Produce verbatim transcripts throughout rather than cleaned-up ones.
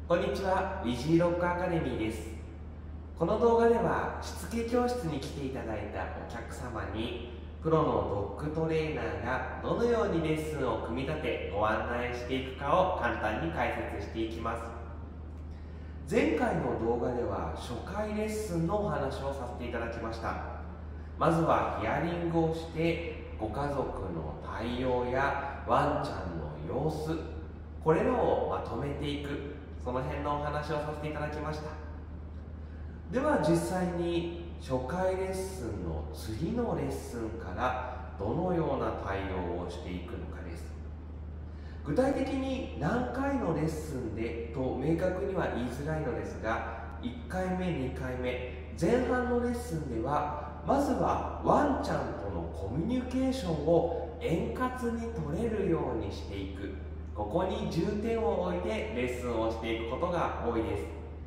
こんにちは、ウィジーロックアカデミーです。この動画では、しつけ教室に来ていただいたお客様に、プロのドッグトレーナーがどのようにレッスンを組み立てご案内していくかを簡単に解説していきます。前回の動画では初回レッスンのお話をさせていただきました。まずはヒアリングをしてご家族の対応やワンちゃんの様子、これらをまとめていく、その辺のお話をさせていただきました。では実際に初回レッスンの次のレッスンからどのような対応をしていくのかです。具体的に何回のレッスンでと明確には言いづらいのですが、いっかいめ、にかいめ、前半のレッスンではまずはワンちゃんとのコミュニケーションを円滑に取れるようにしていく、ここに重点を置いてレッスンをしていくことが多いです。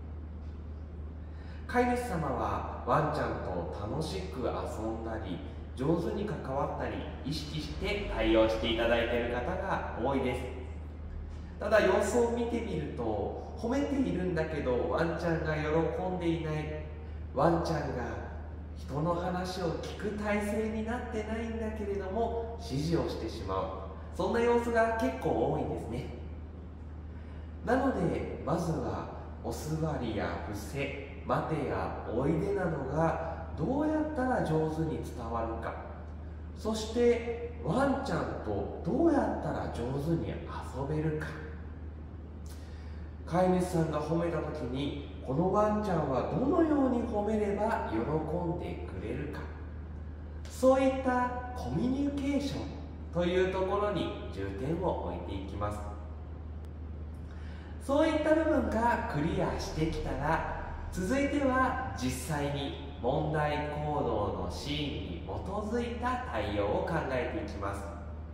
飼い主様はワンちゃんと楽しく遊んだり上手に関わったり意識して対応していただいている方が多いです。ただ様子を見てみると褒めているんだけどワンちゃんが喜んでいない、ワンちゃんが人の話を聞く体制になってないんだけれども指示をしてしまう、そんな様子が結構多いんですね。なのでまずはお座りや伏せ、待てやおいでなどがどうやったら上手に伝わるか、そしてワンちゃんとどうやったら上手に遊べるか、飼い主さんが褒めた時にこのワンちゃんはどのように褒めれば喜んでくれるか、そういったコミュニケーションというところに重点を置いていきます。そういった部分がクリアしてきたら、続いては実際に問題行動のシーンに基づいた対応を考えていきます。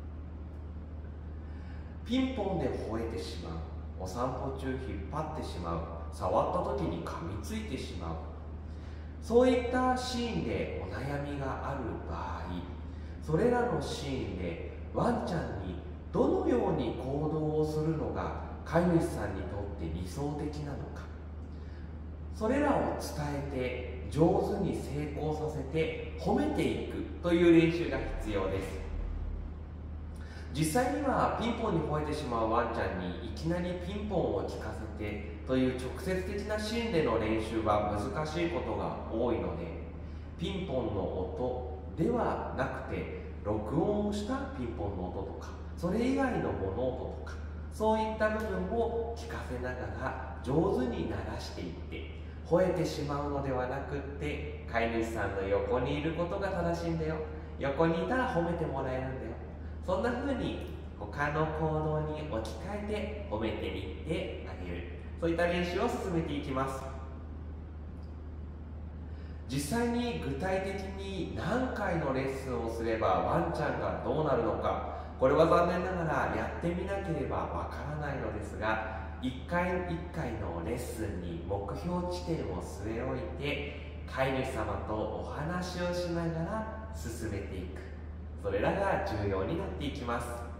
ピンポンで吠えてしまう、お散歩中引っ張ってしまう、触った時に噛みついてしまう、そういったシーンでお悩みがある場合、それらのシーンでワンちゃんにどのように行動をするのが飼い主さんにとって理想的なのか、それらを伝えて上手に成功させて褒めていくという練習が必要です。実際にはピンポンに吠えてしまうワンちゃんにいきなりピンポンを聞かせてという直接的なシーンでの練習は難しいことが多いので、ピンポンの音ではなくて録音をしたピンポンの音とか、それ以外の物音とか、そういった部分を聞かせながら上手に鳴らしていって、吠えてしまうのではなくって、飼い主さんの横にいることが正しいんだよ、横にいたら褒めてもらえるんだよ、そんな風に他の行動に置き換えて褒めていってあげる、そういった練習を進めていきます。実際に具体的に何回のレッスンをすればワンちゃんがどうなるのか、これは残念ながらやってみなければわからないのですが、いっかいいっかいのレッスンに目標地点を据え置いて飼い主様とお話をしながら進めていく、それらが重要になっていきます。